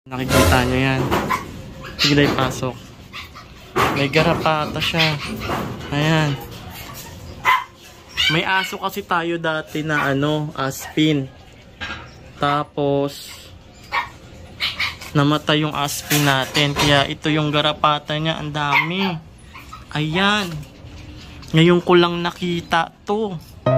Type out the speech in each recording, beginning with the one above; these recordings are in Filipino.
Nakikita nyo yan. Sige, pasok. May garapata siya. Ayan. May aso kasi tayo dati na aspin. Tapos namatay yung aspin natin. Kaya ito yung garapata niya. Ang dami. Ayan. Ngayon ko lang nakita to.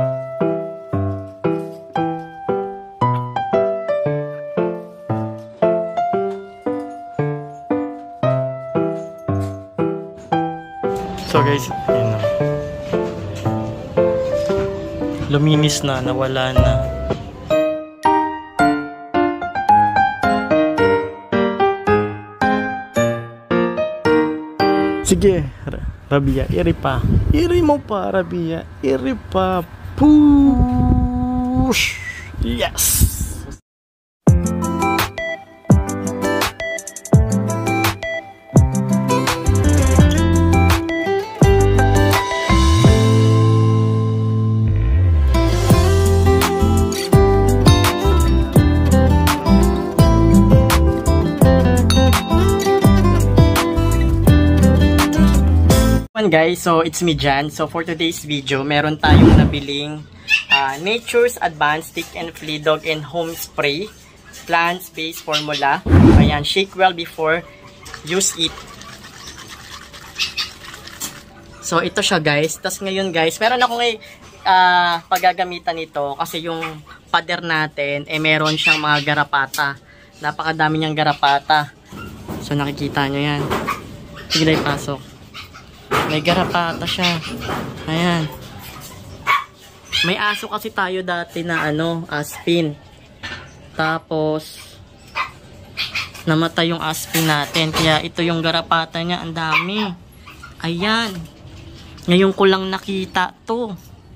So guys, yun na. Luminis na, nawala na. Sige, Rabia, iri pa. Iri mo pa, Rabia. Iri pa. Push! Yes! Guys, so it's me Jan. So for today's video, meron tayong nabiling Nature's Advanced Stick and Flea Dog and Home Spray Plants-Based Formula. Ayan, shake well before use it. So ito siya guys. Tapos ngayon guys, meron akong paggagamitan nito kasi yung pader natin meron siyang mga garapata. Napakadami niyang garapata. So nakikita nyo yan. Sige, pasok. May garapata siya. Ayan. May aso kasi tayo dati na aspin. Tapos namatay yung aspin natin. Kaya ito yung garapata niya. Ang dami. Ayan. Ngayon ko lang nakita to.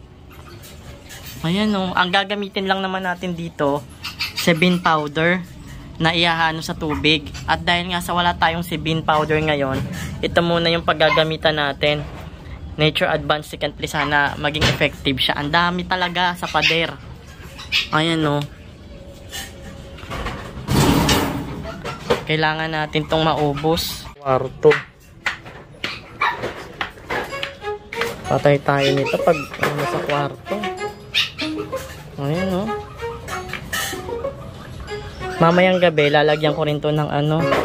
Ayan o. Ang gagamitin lang naman natin dito, sebin powder na iahano sa tubig. At dahil nga sa wala tayong sebin powder ngayon, ito muna yung paggagamitan natin. Nature Advanced Stick and Flea, sana maging effective siya. Ang dami talaga sa pader. Ayan o. Kailangan natin tong maubos. Kwarto. Patay tayo nito pag sa kwarto. Ayan o. Mamayang gabi, lalagyan ko rin to ng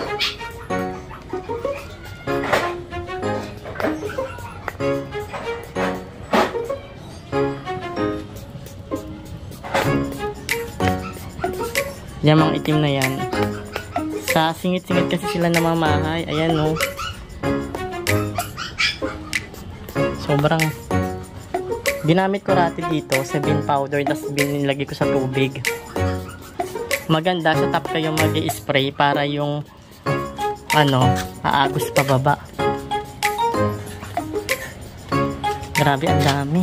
yan, mga itim na yan. Sa singit-singit kasi sila namamahay. Ayan o. Sobrang ginamit ko rati dito, sebin powder, tapos binilagay ko sa tubig. Maganda sa top kayo mag-i-spray para yung aagos pababa. Grabe, ang dami.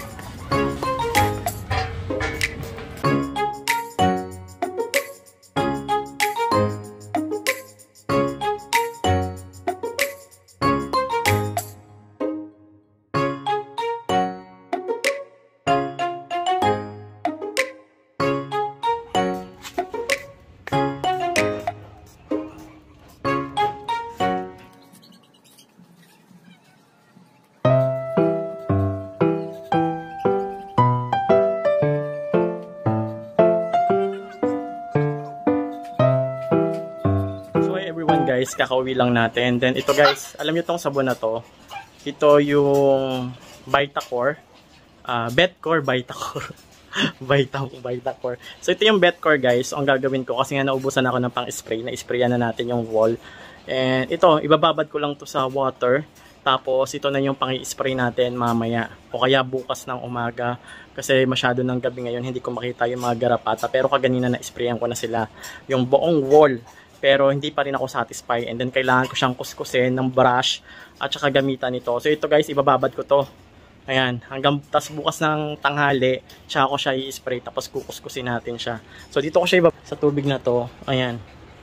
Guys, kakauwi lang natin. Then ito guys, alam nyo tong sabon na to. Ito yung Vitacore. Betcore Vitacore. Vitacore. So ito yung Betcore guys. So, ang gagawin ko, kasi nga naubusan ako ng pang-spray. Na-sprayan na natin yung wall. And ito, ibababad ko lang to sa water. Tapos ito na yung pang-i-spray natin mamaya. O kaya bukas ng umaga. Kasi masyado ng gabi ngayon, hindi ko makita yung mga garapata. Pero kaganina na-sprayan ko na sila. Yung buong wall. Pero hindi pa rin ako satisfied. And then kailangan ko siyang kuskusin ng brush at saka gamitan nito. So ito guys, ibababad ko to. Ayan, hanggang tas bukas ng tanghali, tsaka ko siya i-spray, tapos kukuskusin natin siya. So dito ko siya ibababad sa tubig na to. Ayan.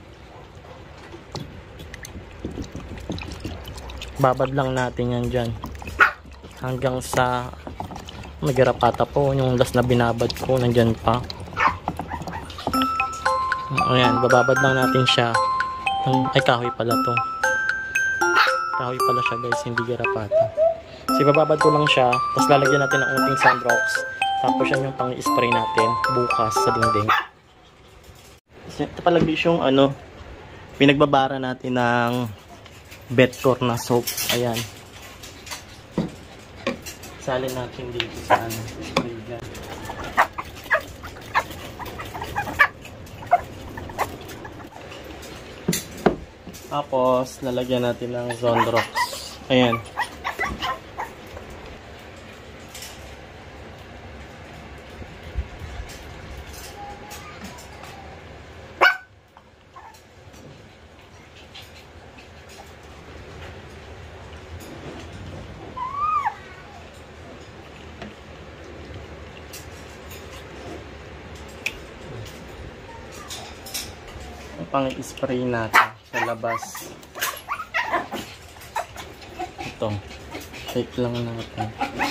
Babad lang natin yan dyan. Hanggang sa may garapata po. Yung last na binabad ko, nandyan pa. Ayan, bababad lang natin siya Ay, kahoy pala to. Kahoy pala siya guys, hindi garapata. So, ibababad ko lang siya, tapos lalagyan natin ng unting sandrocks. Tapos yan yung pang-spray natin bukas sa dingding. Ito pala guys yung pinagbabara natin ng Betcor na soap. Ayan. Salin natin dito sa spray gun. Tapos, lalagyan natin ng Zonrox. Ayan. Pang-spray natin sa labas. Ito. Shake lang natin.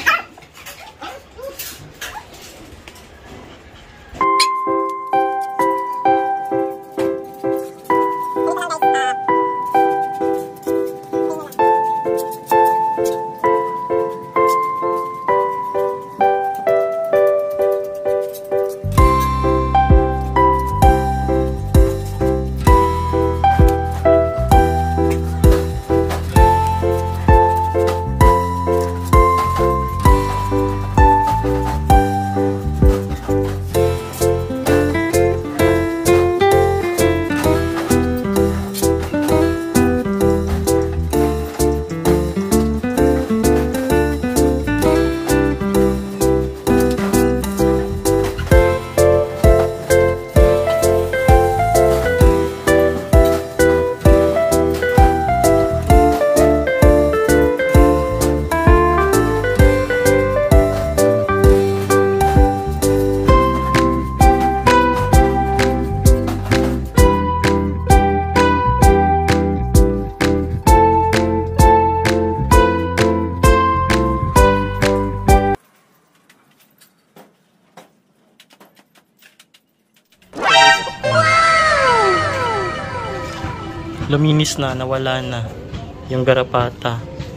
Luminis na, nawala na yung garapata.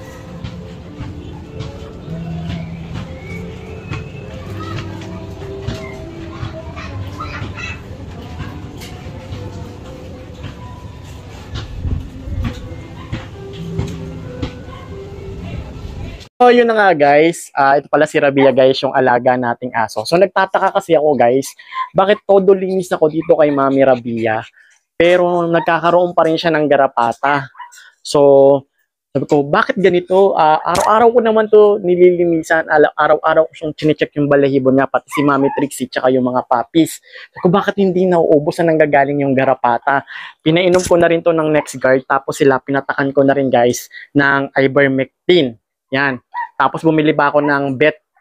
So, yun na nga guys. Ito pala si Rabia guys, yung alaga nating aso. So, nagtataka kasi ako guys, bakit todo linis ako dito kay Mami Rabia, pero nagkakaroon pa rin siya ng garapata. So, sabi ko, bakit ganito? Araw-araw ko naman to nililinisan. Araw-araw ko siyang chinecheck yung balahibo niya, pati si Mami Trixie, tsaka yung mga puppies. Sabi ko, bakit hindi nauubos na nanggagaling yung garapata? Pinainom ko na rin to ng NexGard, tapos sila pinatakan ko na rin guys ng ivermectin. Yan. Tapos bumili ba ako ng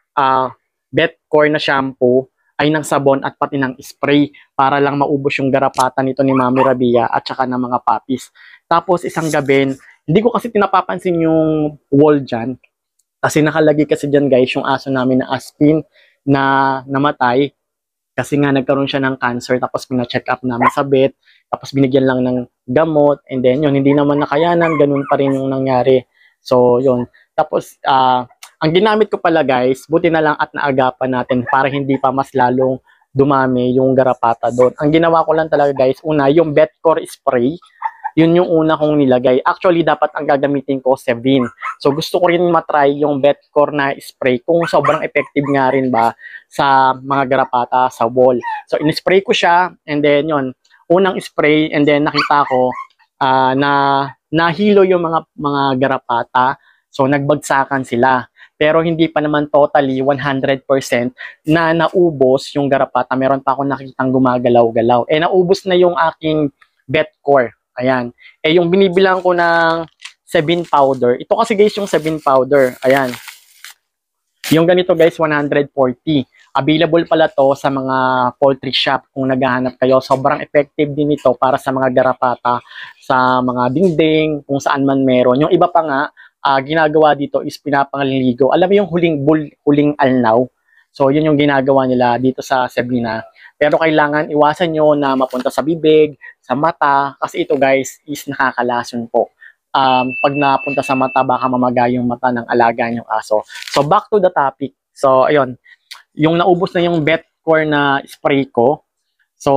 Betcor na shampoo, ay ng sabon at pati ng spray para lang maubos yung garapata nito ni Mami Rabia at saka ng mga puppies. Tapos isang gabi, hindi ko kasi tinapapansin yung wall dyan. Kasi nakalagay kasi dyan guys yung aso namin na Aspin na namatay. Kasi nga nagkaroon siya ng cancer, tapos pina-check up namin sa vet. Tapos binigyan lang ng gamot, and then yun, hindi naman nakayanan, ganun pa rin yung nangyari. So yun. Tapos ang ginamit ko pala guys, buti na lang at naagapan natin para hindi pa mas lalong dumami yung garapata doon. Ang ginawa ko lang talaga guys, una yung Betcor spray, yun yung una kong nilagay. Actually dapat ang gagamitin ko 7. So gusto ko rin matry yung Betcor na spray kung sobrang effective nga rin ba sa mga garapata sa wall. So in-spray ko siya, and then yun, unang spray, and then nakita ko na nahilo yung mga garapata. So nagbagsakan sila. Pero hindi pa naman totally 100% na naubos yung garapata. Meron pa akong nakitang gumagalaw-galaw. Naubos na yung aking Betcor. Ayan. Yung binibilang ko ng 7 powder. Ito kasi guys yung 7 powder. Ayan. Yung ganito guys, 140. Available pala to sa mga poultry shop kung naghahanap kayo. Sobrang effective din ito para sa mga garapata, sa mga dingding, kung saan man meron. Yung iba pa nga, ginagawa dito is pinapangaligo. Alam mo yung huling alnaw? So, yun yung ginagawa nila dito sa Sabina. Pero kailangan iwasan nyo na mapunta sa bibig, sa mata, kasi ito guys is nakakalason po. Pag napunta sa mata, baka mamaga yung mata ng alaga yung aso. So back to the topic. So ayun, yung naubos na yung Betcor na spray ko. So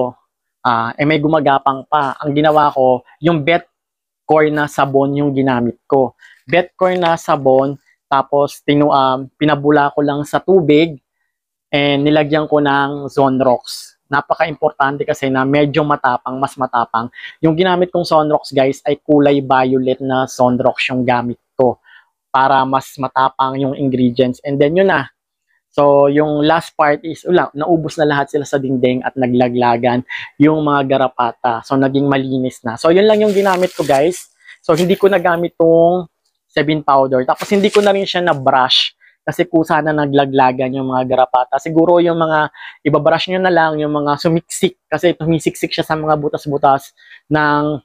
may gumagapang pa. Ang ginawa ko, yung Betcor na sabon yung ginamit ko. Betcor na sabon, tapos pinabula ko lang sa tubig and nilagyan ko ng Zonrox. Napaka-importante kasi na medyo matapang, mas matapang. Yung ginamit kong Zonrox guys ay kulay violet na Zonrox yung gamit ko para mas matapang yung ingredients. And then yun na. So yung last part is naubos na lahat sila sa dingding at naglaglagan yung mga garapata. So naging malinis na. So yun lang yung ginamit ko guys. So hindi ko nagamit tong Sebin powder. Tapos hindi ko na rin siya na brush kasi kusa na naglaglagan yung mga garapata. Siguro yung mga ibabrush nyo na lang yung mga sumiksik kasi tumisiksik siya sa mga butas-butas ng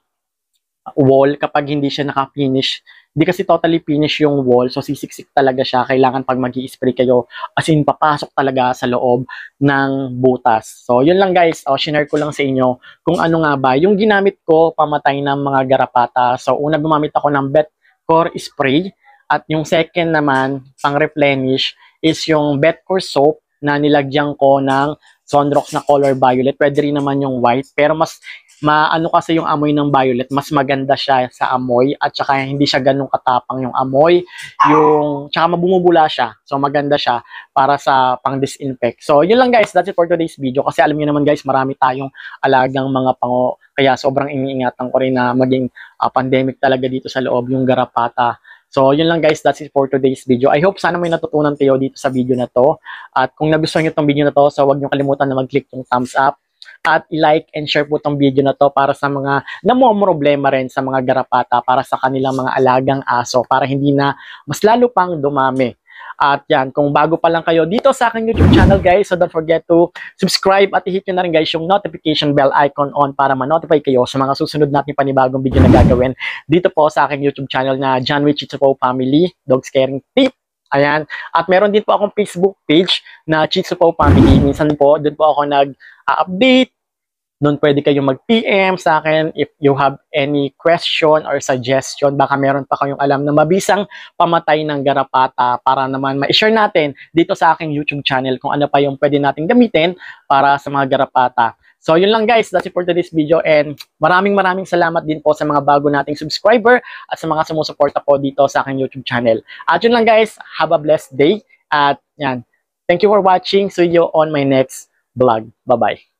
wall kapag hindi siya naka-finish. Hindi kasi totally finish yung wall, so sisiksik talaga siya. Kailangan pag mag-i-spray kayo, as in papasok talaga sa loob ng butas. So yun lang guys, share ko lang sa inyo kung ano nga ba yung ginamit ko pamatay ng mga garapata. So una gumamit ako ng Betcor spray. At yung second naman, pang-replenish, is yung Betcor soap na nilagyan ko ng Zonrox na color violet. Pwede rin naman yung white. Pero mas maano kasi yung amoy ng violet, mas maganda siya sa amoy. At saka hindi siya ganun katapang yung amoy. Tsaka mabumubula siya. So maganda siya para sa pang-disinfect. So yun lang guys, that's it for today's video. Kasi alam niyo naman guys, marami tayong alagang mga pango. Kaya sobrang iniingatan ko rin na maging pandemic talaga dito sa loob yung garapata. So, yun lang guys, that's it for today's video. I hope sana may natutunan kayo dito sa video na to. At kung nagustuhan nyo itong video na to, so huwag nyo kalimutan na mag-click yung thumbs up. At i-like and share po itong video na to para sa mga namomroblema rin sa mga garapata, para sa kanilang mga alagang aso, para hindi na mas lalo pang dumami. At yan, kung bago pa lang kayo dito sa aking YouTube channel guys, so don't forget to subscribe at i-hit nyo na rin guys yung notification bell icon on para ma-notify kayo sa mga susunod nating panibagong video na gagawin dito po sa aking YouTube channel na John Wick Chitsupo Family Dog Scaring Tip. Ayan. At meron din po akong Facebook page na Chitsupo Family. Minsan po, doon po ako nag-update. Doon pwede kayong mag-PM sa akin if you have any question or suggestion. Baka meron pa kayong alam na mabisang pamatay ng garapata para naman ma-share natin dito sa aking YouTube channel kung ano pa yung pwede nating gamitin para sa mga garapata. So yun lang guys, that's it for today's video and maraming salamat din po sa mga bago nating subscriber at sa mga sumusuporta po dito sa aking YouTube channel. At yun lang guys, have a blessed day at yan. Thank you for watching. See you on my next vlog. Bye-bye.